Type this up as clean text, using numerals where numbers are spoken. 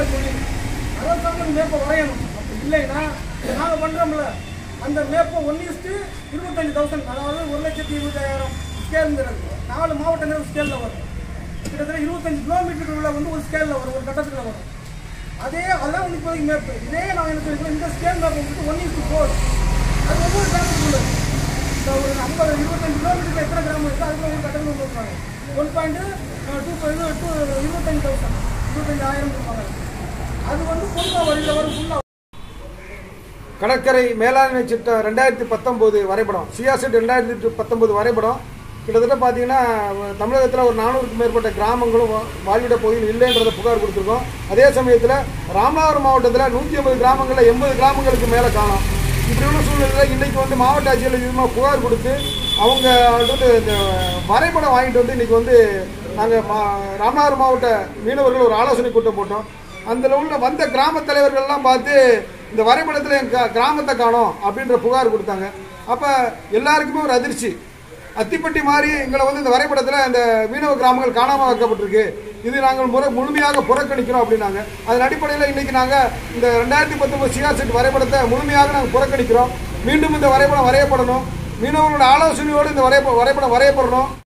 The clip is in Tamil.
தொழில். அரசாங்கம் மேப்பை வரையணும். அப்படி இல்லைன்னா நாங்கள் பண்ணுறோம்ல அந்த மேப்பை 1:25,000, அதாவது 1,25,000 ஸ்கேலுங்கிறது 4 மாவட்டங்கள் ஸ்கேலில் வரும். கிட்டத்தட்ட 25 கிலோமீட்டருக்குள்ள வந்து ஒரு ஸ்கேலில் வரும், ஒரு கட்டத்தில் வரும். அதான் வந்து இப்போதைக்கு மேப்பு. இதே நான் என்ன சொல்லிக்கிறேன், இந்த ஸ்கேல் மேப் வந்துட்டு 1:4. அது ஒவ்வொரு கிராமத்துக்கு உள்ளது. இப்போ ஒரு 25 கிலோமீட்டருக்கு எத்தனை கிராமம் இருக்குது அதுக்கு ஒரு கட்டத்தில் கொண்டு வருவாங்க. 25,000 கொடுப்பாங்க. அது வந்து பொதுவாக வரையில் வரும். ஃபுல்லாக கடற்கரை மேலாண்மை திட்டம் 2019 வரைபடம், சியாசெட் 2019 வரைபடம். கிட்டத்தட்ட பார்த்தீங்கன்னா தமிழகத்தில் ஒரு 400க்கும் மேற்பட்ட கிராமங்களும் வாழ்விட பகுதியில் இல்லைன்றதை புகார் கொடுத்துருக்கோம். அதே சமயத்தில் ராமநாதபுரம் மாவட்டத்தில் 150 கிராமங்களில் 80 கிராமங்களுக்கு மேலே காணும். இப்படி உள்ள சூழ்நிலையில் இன்றைக்கி வந்து மாவட்ட ஆட்சியர் விதமாக புகார் கொடுத்து அவங்க வந்து இந்த வரைபடம் வாங்கிட்டு வந்து இன்றைக்கி வந்து நாங்கள் ராமநாதபுரம் மாவட்ட மீனவர்கள் ஒரு ஆலோசனை கூட்டம் போட்டோம். அதில் உள்ள வந்த கிராம தலைவர்கள்லாம் பார்த்து இந்த வரைபடத்தில் எங்கள் கிராமத்தை காணோம் அப்படின்ற புகார் கொடுத்தாங்க. அப்போ எல்லாருக்குமே ஒரு அதிர்ச்சி. அத்திப்பட்டி மாதிரி எங்களை வந்து இந்த வரைபடத்தில் இந்த மீனவ கிராமங்கள் காணாமல் வைக்கப்பட்டிருக்கு, இது நாங்கள் முழுமையாக புறக்கணிக்கிறோம் அப்படின்னாங்க. அதன் அடிப்படையில் இன்றைக்கி நாங்கள் இந்த 2019 சியாசெட் வரைபடத்தை முழுமையாக நாங்கள் புறக்கணிக்கிறோம். மீண்டும் இந்த வரைபடம் வரையப்படணும், மீனவர்களோட ஆலோசனையோடு இந்த வரைபடம் வரையப்படணும்.